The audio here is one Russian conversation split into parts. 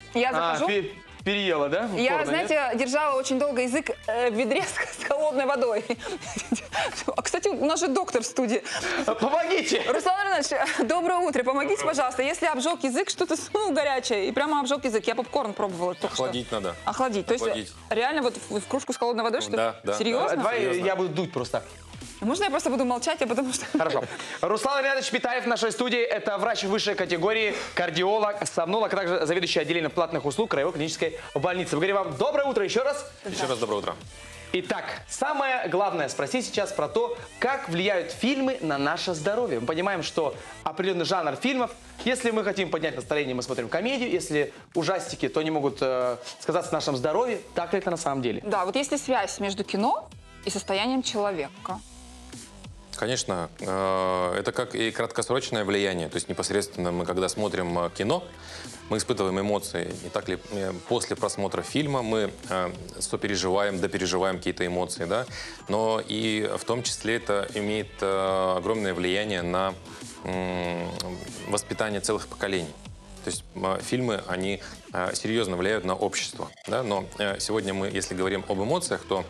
Я захожу. Переела, да? Я, Порно, знаете, держала очень долго язык в ведре с холодной водой. А, кстати, у нас же доктор в студии. Помогите! Руслан Иванович, доброе утро. Помогите, пожалуйста. Если обжег язык, что-то сунул горячее, и прямо обжег язык. Я попкорн пробовала только Охладить что. надо. Охладить. То есть реально вот в кружку с холодной водой, что ли? Да. Серьезно? Давай я буду дуть просто. Можно я просто буду молчать, а потому что... Хорошо. Руслан Ринатович Питаев в нашей студии. Это врач высшей категории, кардиолог, сомнолог, а также заведующий отделением платных услуг Краевой клинической больницы. Мы говорим вам доброе утро еще раз. Еще раз доброе утро. Итак, самое главное спросить сейчас про то, как влияют фильмы на наше здоровье. Мы понимаем, что определенный жанр фильмов, если мы хотим поднять настроение, мы смотрим комедию, если ужастики, то они могут сказаться на нашем здоровье. Так ли это на самом деле? Да, вот есть ли связь между кино и состоянием человека? Конечно, это как и краткосрочное влияние. То есть непосредственно мы, когда смотрим кино, мы испытываем эмоции. Не так ли после просмотра фильма мы сопереживаем, допереживаем какие-то эмоции, да? Но и в том числе это имеет огромное влияние на воспитание целых поколений. То есть фильмы, они серьезно влияют на общество, да? Но сегодня мы, если говорим об эмоциях, то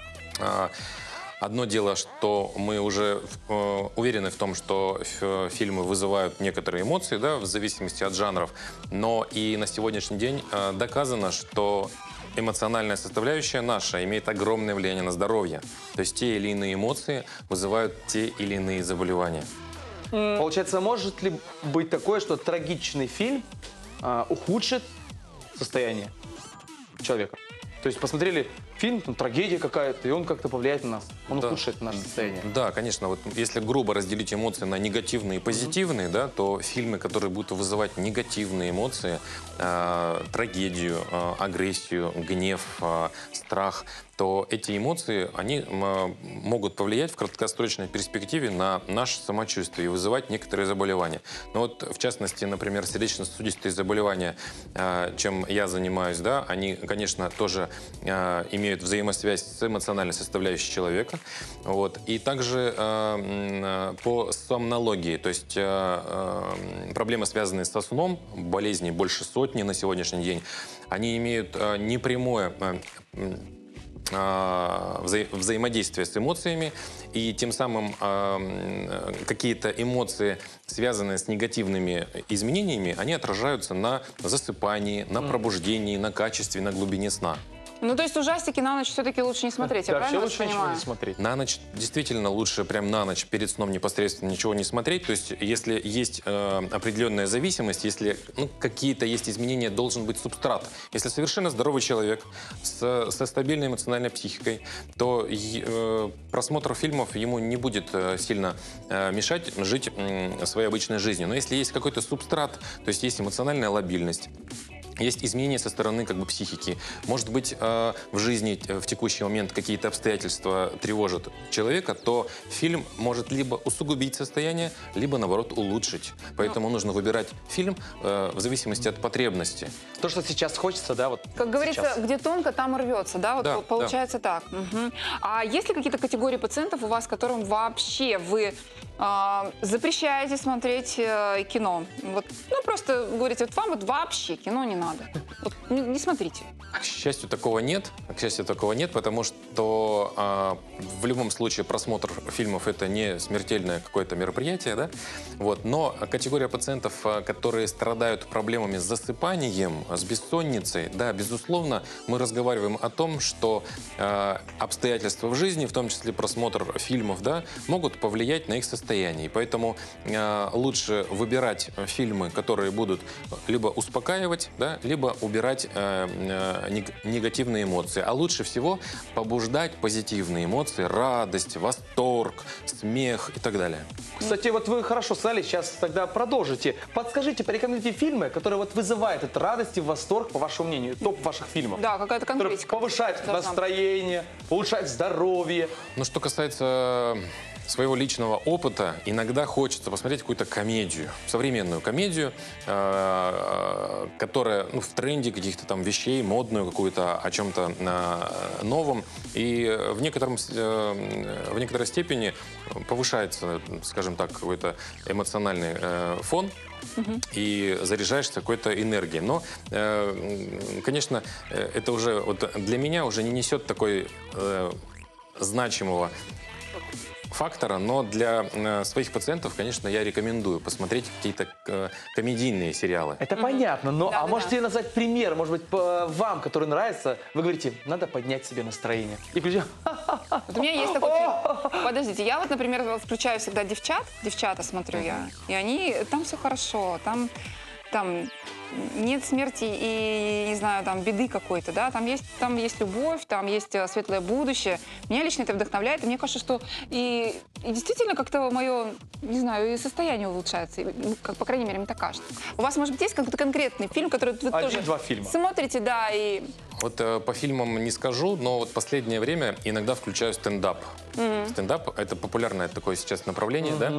одно дело, что мы уже уверены в том, что фильмы вызывают некоторые эмоции, да, в зависимости от жанров, но и на сегодняшний день доказано, что эмоциональная составляющая наша имеет огромное влияние на здоровье. То есть те или иные эмоции вызывают те или иные заболевания. Получается, может ли быть такое, что трагичный фильм ухудшит состояние человека? То есть посмотрели фильм, там, трагедия какая-то, и он как-то повлияет на нас. Он ухудшит наше состояние. Да, конечно. Вот если грубо разделить эмоции на негативные и позитивные, да, то фильмы, которые будут вызывать негативные эмоции, трагедию, агрессию, гнев, страх, то эти эмоции, они могут повлиять в краткосрочной перспективе на наше самочувствие и вызывать некоторые заболевания. Но вот, в частности, например, сердечно-сосудистые заболевания, чем я занимаюсь, да, они, конечно, тоже имеют взаимосвязь с эмоциональной составляющей человека. Вот. И также по сомнологии, то есть проблемы, связанные со сном, болезни больше сотни на сегодняшний день, они имеют непрямое взаимодействие с эмоциями, и тем самым какие-то эмоции, связанные с негативными изменениями, они отражаются на засыпании, на пробуждении, на качестве, на глубине сна. Ну, то есть ужастики на ночь все-таки лучше не смотреть, я правильно вас лучше ничего понимаю? не смотреть. На ночь действительно лучше прям на ночь перед сном непосредственно ничего не смотреть. То есть если есть определенная зависимость, если какие-то есть изменения, должен быть субстрат. Если совершенно здоровый человек со стабильной эмоциональной психикой, то просмотр фильмов ему не будет сильно мешать жить своей обычной жизнью. Но если есть какой-то субстрат, то есть есть эмоциональная лобильность, есть изменения со стороны психики. Может быть, в жизни в текущий момент какие-то обстоятельства тревожат человека, то фильм может либо усугубить состояние, либо, наоборот, улучшить. Поэтому нужно выбирать фильм в зависимости от потребности. То, что сейчас хочется, да, вот. Как говорится, сейчас. где тонко, там и рвется, да? Вот Да, получается так. Угу. А есть ли какие-то категории пациентов у вас, которым вообще вы запрещаете смотреть кино? Вот, ну, просто говорите, вот вам вот вообще кино не надо. Вот, не смотрите. К счастью, такого нет. К счастью, такого нет, потому что в любом случае просмотр фильмов — это не смертельное какое-то мероприятие, да? Вот. Но категория пациентов, которые страдают проблемами с засыпанием, с бессонницей, да, безусловно, мы разговариваем о том, что обстоятельства в жизни, в том числе просмотр фильмов, да, могут повлиять на их состояние. И поэтому лучше выбирать фильмы, которые будут либо успокаивать, да, либо убирать негативные эмоции. А лучше всего побуждать позитивные эмоции, радость, восторг, смех и так далее. Кстати, вот вы хорошо сказали, сейчас тогда продолжите. Подскажите, порекомендуйте фильмы, которые вот вызывают эту радость и восторг, по вашему мнению, топ ваших фильмов. Да, какая-то Которые конкретика. повышают настроение, улучшают здоровье. Ну, что касается своего личного опыта, иногда хочется посмотреть какую-то комедию, современную комедию, которая в тренде каких-то там вещей, модную какую-то, о чем-то новом. И в некоторой степени повышается, скажем так, какой-то эмоциональный фон. и заряжаешься какой-то энергией. Но, конечно, это уже вот для меня уже не несет такой значимого фактора, но для своих пациентов, конечно, я рекомендую посмотреть какие-то комедийные сериалы. Это понятно, но Да, а да, можете да. назвать пример, может быть, вам, который нравится, вы говорите, надо поднять себе настроение. И включи, Вот у меня есть такой фильм. Подождите, я вот, например, включаю всегда девчата смотрю я, и они, там все хорошо, там нет смерти и, не знаю, там беды какой-то, да, там есть любовь, там есть светлое будущее. Меня лично это вдохновляет, и мне кажется, что и действительно как-то мое, не знаю, и состояние улучшается, по крайней мере, мне так кажется. У вас, может быть, есть какой-то конкретный фильм, который вы тоже Один-два фильма. смотрите, да, и... Вот по фильмам не скажу, но вот последнее время иногда включаю стендап. Стендап — это популярное такое сейчас направление, да?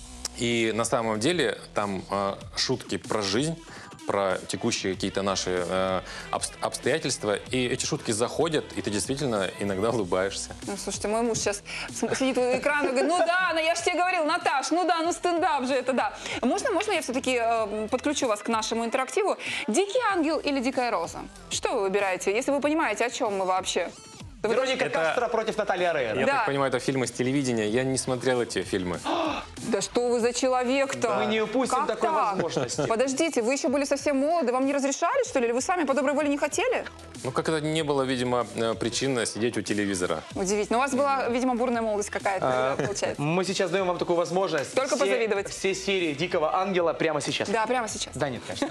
И на самом деле там шутки про жизнь, про текущие какие-то наши обстоятельства, и эти шутки заходят, и ты действительно иногда улыбаешься. Ну, слушайте, мой муж сейчас сидит у экрана и говорит, ну да, ну я же тебе говорил, Наташ, ну да, ну стендап же это, да. Можно я все-таки подключу вас к нашему интерактиву? Дикий ангел или дикая роза? Что вы выбираете, если вы понимаете, о чем мы вообще? Да вы Вероника Это- Кастро против Натальи Орейро. Я Да. так понимаю, это фильмы с телевидения. Я не смотрел эти фильмы. Да что вы за человек-то? Мы не упустим Как такой так? возможности. Подождите, вы еще были совсем молоды, вам не разрешали, что ли? Или вы сами по доброй воле не хотели? Ну, как это не было, видимо, причины сидеть у телевизора. Удивительно. У вас была, видимо, бурная молодость какая-то, получается. Мы сейчас даем вам такую возможность. Только позавидовать. Все серии «Дикого ангела» прямо сейчас. Да, прямо сейчас. Да, нет, конечно.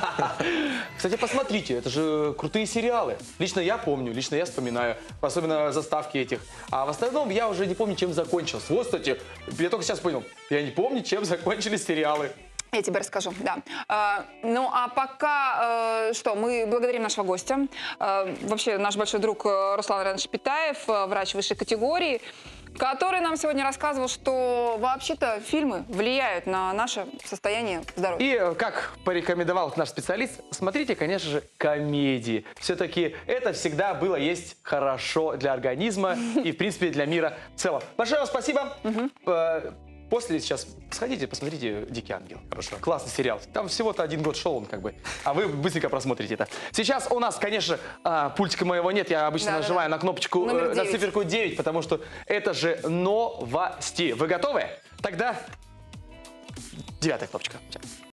Кстати, посмотрите, это же крутые сериалы. Лично я помню, лично я вспоминаю, особенно заставки этих. А в остальном я уже не помню, чем закончился. Вот, кстати, я только сейчас понял, я не помню, чем закончились сериалы. Я тебе расскажу, да. Ну, а пока, что, мы благодарим нашего гостя. Вообще, наш большой друг Руслан Иванович Питаев, врач высшей категории, который нам сегодня рассказывал, что вообще-то фильмы влияют на наше состояние здоровья. И, как порекомендовал наш специалист, смотрите, конечно же, комедии. Все-таки это всегда было есть хорошо для организма и, в принципе, для мира в целом. Большое вам спасибо. После сейчас сходите, посмотрите «Дикий ангел». Хорошо. Классный сериал. Там всего-то 1 год шел он, как бы. А вы быстренько просмотрите это. Сейчас у нас, конечно, пультика моего нет. Я обычно Да-да-да. нажимаю на кнопочку, Номер на 9. циферку 9, потому что это же новости. Вы готовы? Тогда 9-я кнопочка.